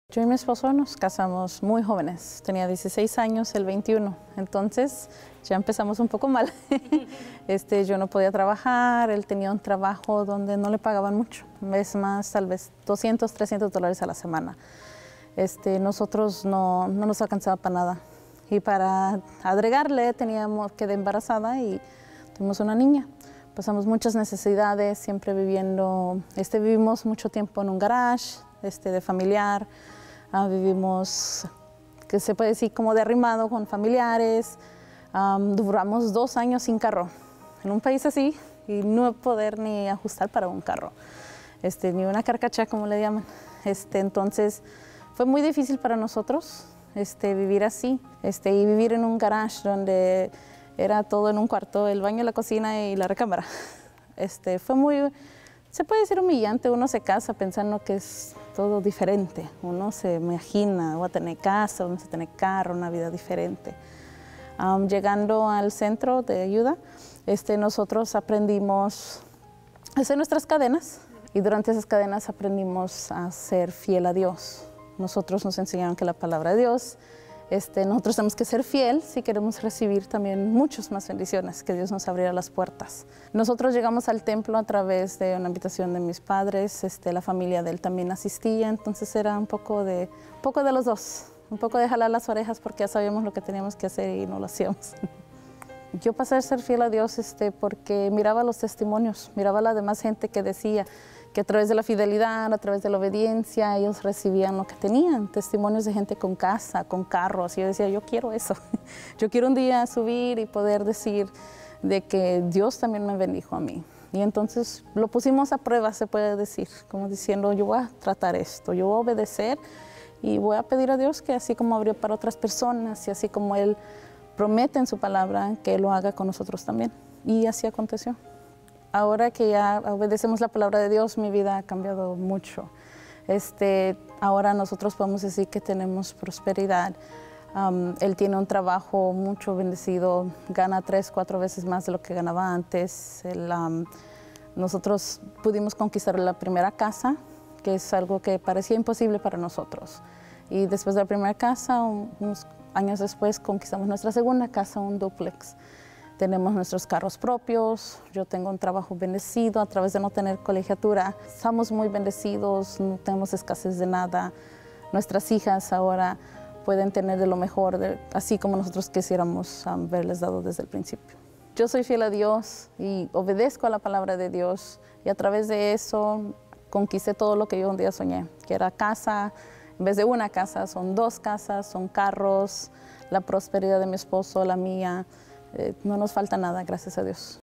Yo y mi esposo nos casamos muy jóvenes, tenía 16 años, él 21, entonces ya empezamos un poco mal. Yo no podía trabajar, él tenía un trabajo donde no le pagaban mucho, es más, tal vez $200, $300 a la semana. Nosotros no nos alcanzaba para nada. Y para agregarle teníamos quedé embarazada y tuvimos una niña. Pasamos muchas necesidades, siempre viviendo, vivimos mucho tiempo en un garage, de familiar. Vivimos, que se puede decir, como de arrimado con familiares. Duramos 2 años sin carro en un país así y no poder ni ajustar para un carro, ni una carcacha como le llaman. Entonces fue muy difícil para nosotros vivir así y vivir en un garage donde era todo en un cuarto, el baño, la cocina y la recámara. Fue muy, se puede decir, humillante. Uno se casa pensando que es todo diferente. Uno se imagina, voy a tener casa, vamos a tener carro, una vida diferente. Llegando al centro de ayuda, nosotros aprendimos a hacer nuestras cadenas y durante esas cadenas aprendimos a ser fiel a Dios. Nosotros nos enseñaron que la palabra de Dios, nosotros tenemos que ser fiel si queremos recibir también muchas más bendiciones, que Dios nos abriera las puertas. Nosotros llegamos al templo a través de una invitación de mis padres, la familia de él también asistía, entonces era un poco de los dos, un poco de jalar las orejas porque ya sabíamos lo que teníamos que hacer y no lo hacíamos. Yo pasé a ser fiel a Dios porque miraba los testimonios, miraba a la demás gente que decía que a través de la fidelidad, a través de la obediencia, ellos recibían lo que tenían, testimonios de gente con casa, con carros, y yo decía, yo quiero eso, yo quiero un día subir y poder decir de que Dios también me bendijo a mí. Y entonces lo pusimos a prueba, se puede decir, como diciendo, yo voy a tratar esto, yo voy a obedecer y voy a pedir a Dios que así como abrió para otras personas y así como Él promete en su palabra, que Él lo haga con nosotros también. Y así aconteció. Ahora que ya obedecemos la palabra de Dios, mi vida ha cambiado mucho. Ahora nosotros podemos decir que tenemos prosperidad. Él tiene un trabajo mucho bendecido, gana 3, 4 veces más de lo que ganaba antes. Nosotros pudimos conquistar la primera casa, que es algo que parecía imposible para nosotros. Y después de la primera casa, unos años después, conquistamos nuestra segunda casa, un dúplex. Tenemos nuestros carros propios, yo tengo un trabajo bendecido a través de no tener colegiatura. Estamos muy bendecidos, no tenemos escasez de nada. Nuestras hijas ahora pueden tener de lo mejor, así como nosotros quisiéramos haberles dado desde el principio. Yo soy fiel a Dios y obedezco a la palabra de Dios y a través de eso conquisté todo lo que yo un día soñé, que era casa. En vez de una casa, son 2 casas, son carros, la prosperidad de mi esposo, la mía. No nos falta nada, gracias a Dios.